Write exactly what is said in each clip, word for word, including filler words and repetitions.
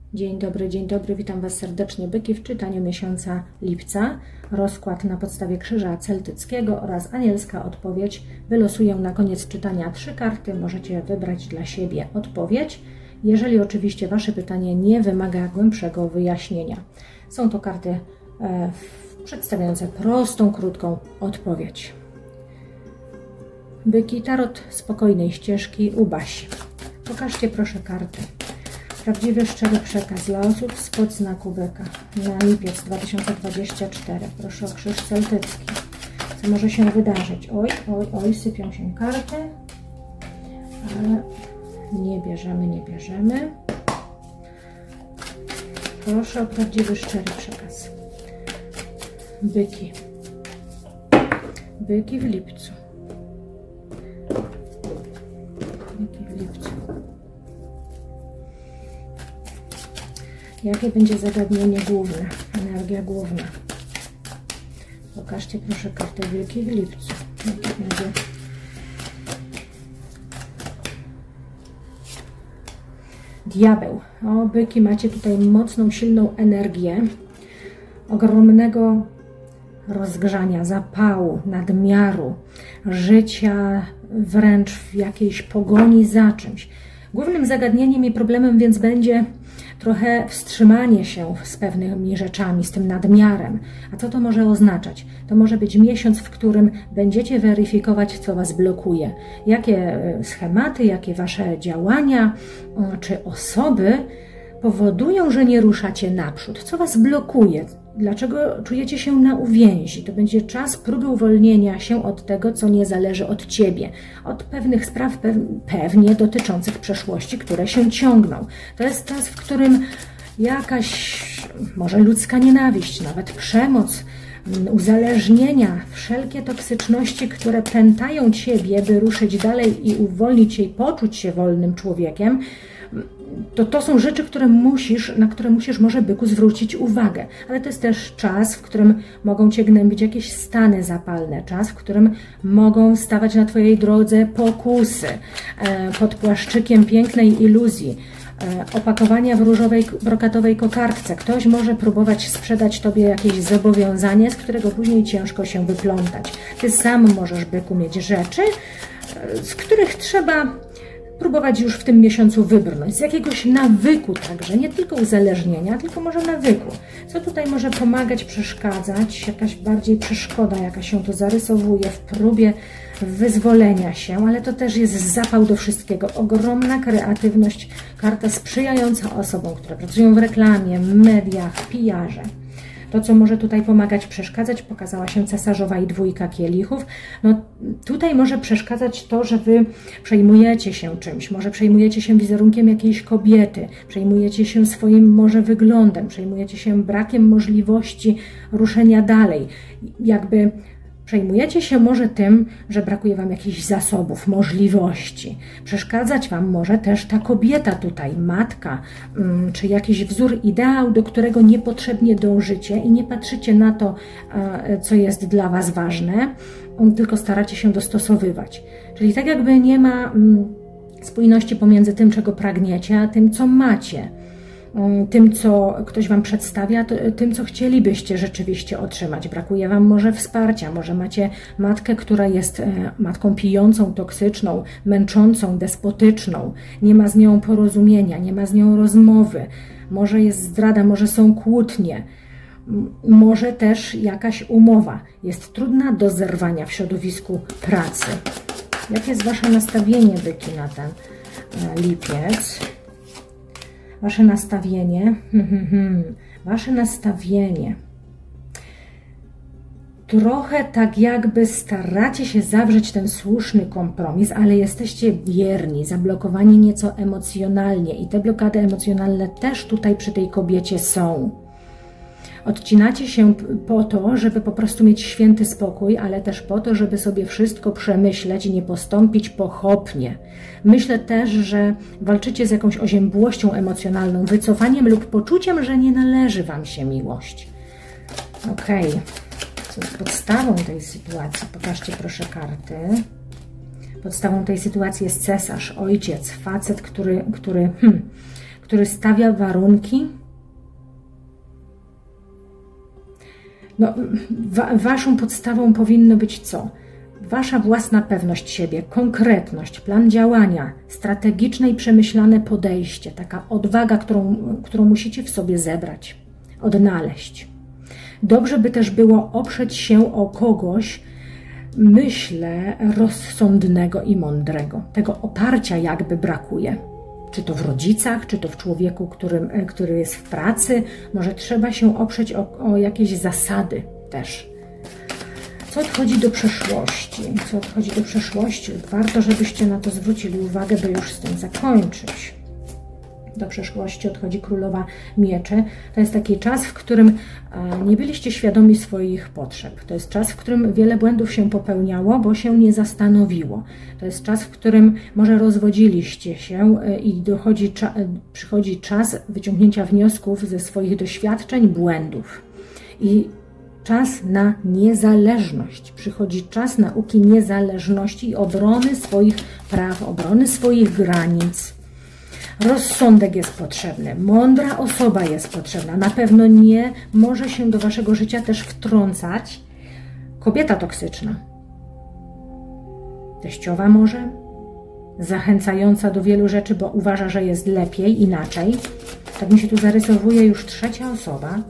Dzień dobry, dzień dobry, witam Was serdecznie, byki, w czytaniu miesiąca lipca. Rozkład na podstawie krzyża celtyckiego oraz anielska odpowiedź. Wylosuję na koniec czytania trzy karty, możecie wybrać dla siebie odpowiedź, jeżeli oczywiście Wasze pytanie nie wymaga głębszego wyjaśnienia. Są to karty e, przedstawiające prostą, krótką odpowiedź. Byki, tarot spokojnej ścieżki u Basi. Pokażcie proszę karty. Prawdziwy, szczery przekaz dla osób spod znaku byka na lipiec dwa tysiące dwudziesty czwarty. Proszę o krzyż celtycki. Co może się wydarzyć? Oj, oj, oj, sypią się karty, ale nie bierzemy, nie bierzemy. Proszę o prawdziwy, szczery przekaz. Byki. Byki w lipcu. Byki w lipcu. Jakie będzie zagadnienie główne, energia główna? Pokażcie proszę kartę Wilki w lipcu. Jakie będzie? Diabeł. O, byki, macie tutaj mocną, silną energię, ogromnego rozgrzania, zapału, nadmiaru, życia wręcz w jakiejś pogoni za czymś. Głównym zagadnieniem i problemem więc będzie trochę wstrzymanie się z pewnymi rzeczami, z tym nadmiarem. A co to może oznaczać? To może być miesiąc, w którym będziecie weryfikować, co Was blokuje. Jakie schematy, jakie Wasze działania czy osoby powodują, że nie ruszacie naprzód. Co Was blokuje? Dlaczego czujecie się na uwięzi? To będzie czas próby uwolnienia się od tego, co nie zależy od Ciebie. Od pewnych spraw pewnie dotyczących przeszłości, które się ciągną. To jest czas, w którym jakaś może ludzka nienawiść, nawet przemoc, uzależnienia, wszelkie toksyczności, które pętają Ciebie, by ruszyć dalej i uwolnić się i poczuć się wolnym człowiekiem, to to są rzeczy, które musisz, na które musisz może, byku, zwrócić uwagę. Ale to jest też czas, w którym mogą Cię gnębić jakieś stany zapalne. Czas, w którym mogą stawać na Twojej drodze pokusy pod płaszczykiem pięknej iluzji, opakowania w różowej, brokatowej kokardce. Ktoś może próbować sprzedać Tobie jakieś zobowiązanie, z którego później ciężko się wyplątać. Ty sam możesz, byku, mieć rzeczy, z których trzeba próbować już w tym miesiącu wybrnąć, z jakiegoś nawyku także, nie tylko uzależnienia, tylko może nawyku. Co tutaj może pomagać, przeszkadzać, jakaś bardziej przeszkoda, jaka się to zarysowuje w próbie wyzwolenia się, ale to też jest zapał do wszystkiego, ogromna kreatywność, karta sprzyjająca osobom, które pracują w reklamie, mediach, P R-ze. To, co może tutaj pomagać, przeszkadzać, pokazała się cesarzowa i dwójka kielichów. No, tutaj może przeszkadzać to, że Wy przejmujecie się czymś, może przejmujecie się wizerunkiem jakiejś kobiety, przejmujecie się swoim może wyglądem, przejmujecie się brakiem możliwości ruszenia dalej. Jakby przejmujecie się może tym, że brakuje Wam jakichś zasobów, możliwości. Przeszkadzać Wam może też ta kobieta tutaj, matka, czy jakiś wzór, ideał, do którego niepotrzebnie dążycie i nie patrzycie na to, co jest dla Was ważne, tylko staracie się dostosowywać. Czyli tak jakby nie ma spójności pomiędzy tym, czego pragniecie, a tym, co macie. Tym, co ktoś Wam przedstawia, tym, co chcielibyście rzeczywiście otrzymać. Brakuje Wam może wsparcia, może macie matkę, która jest matką pijącą, toksyczną, męczącą, despotyczną, nie ma z nią porozumienia, nie ma z nią rozmowy, może jest zdrada, może są kłótnie, może też jakaś umowa jest trudna do zerwania w środowisku pracy. Jakie jest Wasze nastawienie, byki, na ten lipiec? Wasze nastawienie, Wasze nastawienie, trochę tak jakby staracie się zawrzeć ten słuszny kompromis, ale jesteście bierni, zablokowani nieco emocjonalnie i te blokady emocjonalne też tutaj przy tej kobiecie są. Odcinacie się po to, żeby po prostu mieć święty spokój, ale też po to, żeby sobie wszystko przemyśleć i nie postąpić pochopnie. Myślę też, że walczycie z jakąś oziębłością emocjonalną, wycofaniem lub poczuciem, że nie należy Wam się miłość. Okej, okay. Co jest podstawą tej sytuacji? Pokażcie proszę karty. Podstawą tej sytuacji jest cesarz, ojciec, facet, który, który, hmm, który stawia warunki. No, wa waszą podstawą powinno być co? Wasza własna pewność siebie, konkretność, plan działania, strategiczne i przemyślane podejście, taka odwaga, którą, którą musicie w sobie zebrać, odnaleźć. Dobrze by też było oprzeć się o kogoś, myślę, rozsądnego i mądrego. Tego oparcia jakby brakuje. Czy to w rodzicach, czy to w człowieku, którym, który jest w pracy. Może trzeba się oprzeć o, o jakieś zasady też. Co odchodzi do przeszłości? Co odchodzi do przeszłości? Warto, żebyście na to zwrócili uwagę, by już z tym zakończyć. Do przeszłości odchodzi Królowa Mieczy. To jest taki czas, w którym nie byliście świadomi swoich potrzeb. To jest czas, w którym wiele błędów się popełniało, bo się nie zastanowiło. To jest czas, w którym może rozwodziliście się i dochodzi, przychodzi czas wyciągnięcia wniosków ze swoich doświadczeń, błędów. I czas na niezależność. Przychodzi czas nauki niezależności i obrony swoich praw, obrony swoich granic. Rozsądek jest potrzebny, mądra osoba jest potrzebna. Na pewno nie może się do waszego życia też wtrącać kobieta toksyczna. Teściowa może, zachęcająca do wielu rzeczy, bo uważa, że jest lepiej, inaczej. Tak mi się tu zarysowuje już trzecia osoba.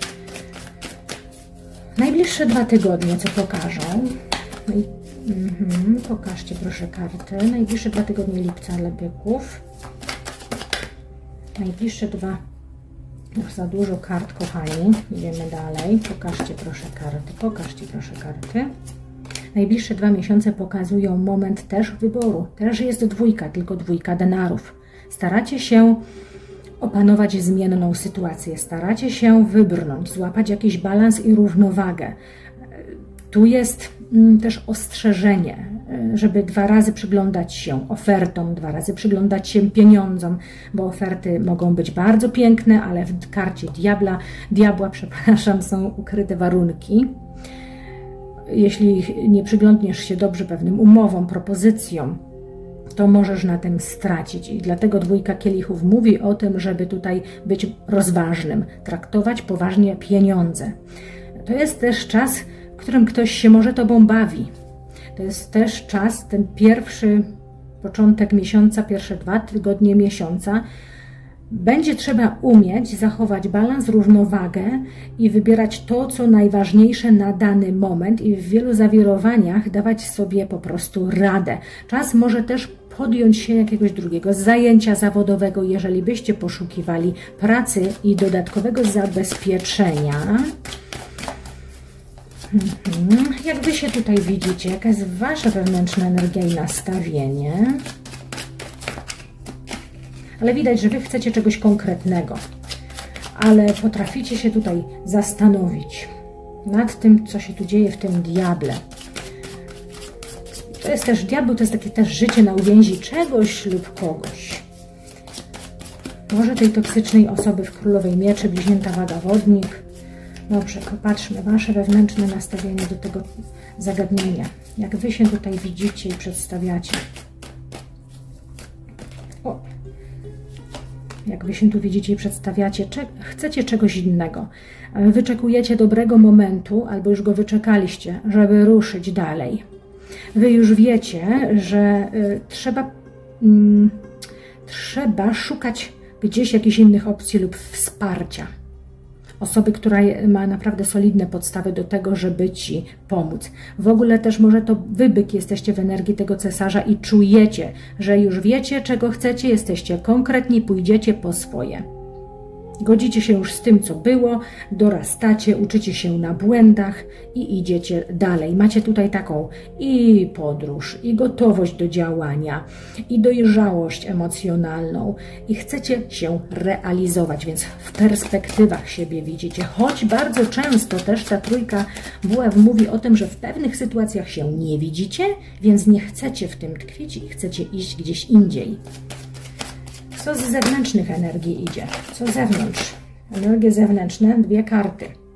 Najbliższe dwa tygodnie, co pokażą? No i, mm, pokażcie proszę karty. Najbliższe dwa tygodnie lipca dla byków. Najbliższe dwa... Już za dużo kart, kochani. Idziemy dalej. Pokażcie proszę karty. Pokażcie proszę karty. Najbliższe dwa miesiące pokazują moment też wyboru. Też jest dwójka, tylko dwójka denarów. Staracie się opanować zmienną sytuację. Staracie się wybrnąć, złapać jakiś balans i równowagę. Tu jest mm, też ostrzeżenie, żeby dwa razy przyglądać się ofertom, dwa razy przyglądać się pieniądzom, bo oferty mogą być bardzo piękne, ale w karcie diabla, diabła, przepraszam, są ukryte warunki. Jeśli nie przyglądniesz się dobrze pewnym umowom, propozycjom, to możesz na tym stracić. I dlatego dwójka kielichów mówi o tym, żeby tutaj być rozważnym, traktować poważnie pieniądze. To jest też czas, w którym ktoś się może tobą bawi. To jest też czas, ten pierwszy początek miesiąca, pierwsze dwa tygodnie miesiąca. Będzie trzeba umieć zachować balans, równowagę i wybierać to, co najważniejsze na dany moment i w wielu zawirowaniach dawać sobie po prostu radę. Czas może też podjąć się jakiegoś drugiego zajęcia zawodowego, jeżeli byście poszukiwali pracy i dodatkowego zabezpieczenia. Mhm. Jak wy się tutaj widzicie? Jaka jest wasza wewnętrzna energia i nastawienie? Ale widać, że wy chcecie czegoś konkretnego, ale potraficie się tutaj zastanowić nad tym, co się tu dzieje w tym diable. To jest też, diabeł to jest takie też życie na uwięzi czegoś lub kogoś. Może tej toksycznej osoby w Królowej Mieczy, Bliźnięta Waga, Wodnik. Dobrze, popatrzmy, wasze wewnętrzne nastawienie do tego zagadnienia. Jak wy się tutaj widzicie i przedstawiacie. O. Jak wy się tu widzicie i przedstawiacie, cze chcecie czegoś innego. Wyczekujecie dobrego momentu, albo już go wyczekaliście, żeby ruszyć dalej. Wy już wiecie, że y, trzeba, y, trzeba szukać gdzieś jakichś innych opcji lub wsparcia. Osoby, która ma naprawdę solidne podstawy do tego, żeby ci pomóc. W ogóle też może to wy, byk, jesteście w energii tego cesarza i czujecie, że już wiecie, czego chcecie, jesteście konkretni, pójdziecie po swoje. Godzicie się już z tym, co było, dorastacie, uczycie się na błędach i idziecie dalej. Macie tutaj taką i podróż, i gotowość do działania, i dojrzałość emocjonalną, i chcecie się realizować, więc w perspektywach siebie widzicie. Choć bardzo często też ta trójka buław mówi o tym, że w pewnych sytuacjach się nie widzicie, więc nie chcecie w tym tkwić i chcecie iść gdzieś indziej. Co z zewnętrznych energii idzie? Co z zewnątrz? Energie zewnętrzne, dwie karty.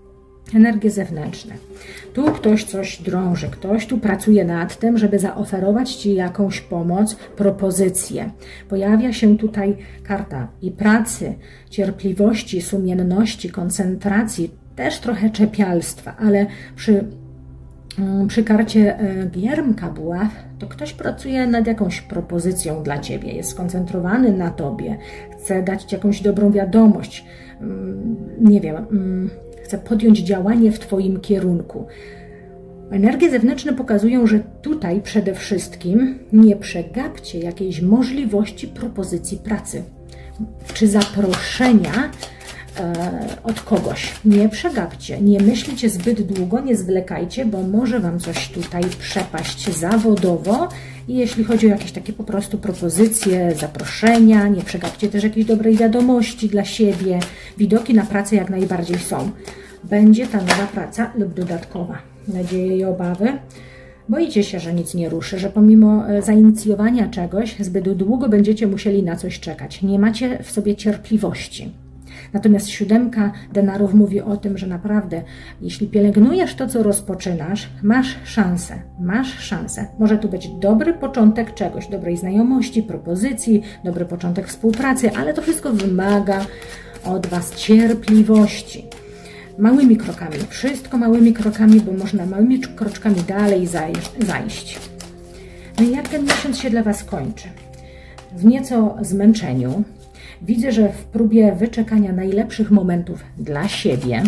Energie zewnętrzne. Tu ktoś coś drąży, ktoś tu pracuje nad tym, żeby zaoferować Ci jakąś pomoc, propozycję. Pojawia się tutaj karta i pracy, cierpliwości, sumienności, koncentracji, też trochę czepialstwa, ale przy, przy karcie giermka buław to ktoś pracuje nad jakąś propozycją dla Ciebie, jest skoncentrowany na Tobie, chce dać Ci jakąś dobrą wiadomość, nie wiem, chce podjąć działanie w Twoim kierunku. Energie zewnętrzne pokazują, że tutaj przede wszystkim nie przegapcie jakiejś możliwości propozycji pracy czy zaproszenia e, od kogoś. Nie przegapcie, nie myślcie zbyt długo, nie zwlekajcie, bo może Wam coś tutaj przepaść zawodowo. I jeśli chodzi o jakieś takie po prostu propozycje, zaproszenia, nie przegapcie też jakiejś dobrej wiadomości dla siebie. Widoki na pracę jak najbardziej są. Będzie ta nowa praca lub dodatkowa. Nadzieje i obawy. Boicie się, że nic nie ruszy, że pomimo zainicjowania czegoś zbyt długo będziecie musieli na coś czekać. Nie macie w sobie cierpliwości. Natomiast siódemka denarów mówi o tym, że naprawdę, jeśli pielęgnujesz to, co rozpoczynasz, masz szansę, masz szansę. Może tu być dobry początek czegoś, dobrej znajomości, propozycji, dobry początek współpracy, ale to wszystko wymaga od Was cierpliwości. Małymi krokami, wszystko małymi krokami, bo można małymi kroczkami dalej zajść. No i jak ten miesiąc się dla Was kończy? W nieco zmęczeniu. Widzę, że w próbie wyczekania najlepszych momentów dla siebie.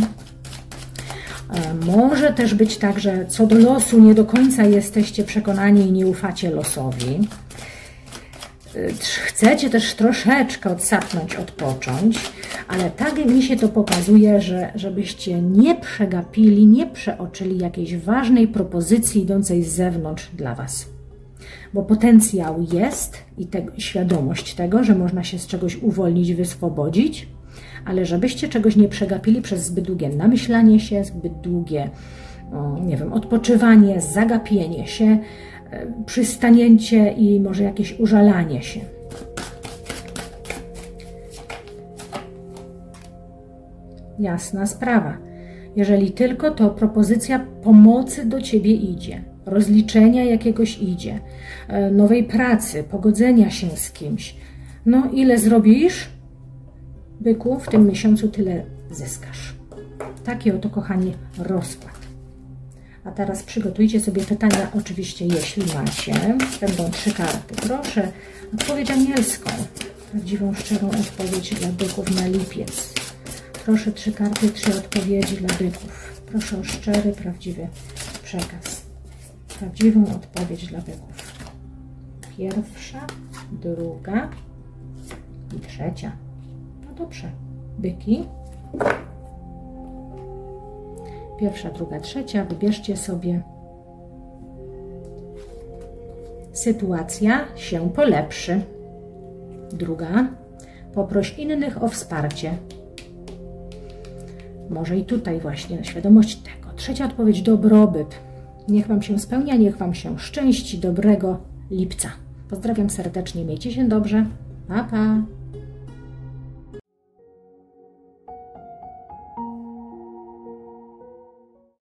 Może też być tak, że co do losu nie do końca jesteście przekonani i nie ufacie losowi. Chcecie też troszeczkę odsapnąć, odpocząć, ale tak mi się to pokazuje, że żebyście nie przegapili, nie przeoczyli jakiejś ważnej propozycji idącej z zewnątrz dla Was. Bo potencjał jest i te, świadomość tego, że można się z czegoś uwolnić, wyswobodzić, ale żebyście czegoś nie przegapili przez zbyt długie namyślanie się, zbyt długie, nie wiem, odpoczywanie, zagapienie się, przystanięcie i może jakieś użalanie się. Jasna sprawa. Jeżeli tylko to propozycja pomocy do Ciebie idzie, rozliczenia jakiegoś idzie, nowej pracy, pogodzenia się z kimś. No ile zrobisz, byku, w tym miesiącu tyle zyskasz. Taki oto, kochani, rozkład. A teraz przygotujcie sobie pytania, oczywiście, jeśli macie. Będą trzy karty. Proszę, odpowiedź anielską. Prawdziwą, szczerą odpowiedź dla byków na lipiec. Proszę, trzy karty, trzy odpowiedzi dla byków. Proszę o szczery, prawdziwy przekaz. Prawdziwą odpowiedź dla byków. Pierwsza, druga i trzecia. No dobrze. Byki. Pierwsza, druga, trzecia. Wybierzcie sobie. Sytuacja się polepszy. Druga. Poproś innych o wsparcie. Może i tutaj właśnie świadomość tego. Trzecia odpowiedź, dobrobyt. Niech Wam się spełnia, niech Wam się szczęści dobrego lipca. Pozdrawiam serdecznie, miejcie się dobrze. Pa, pa.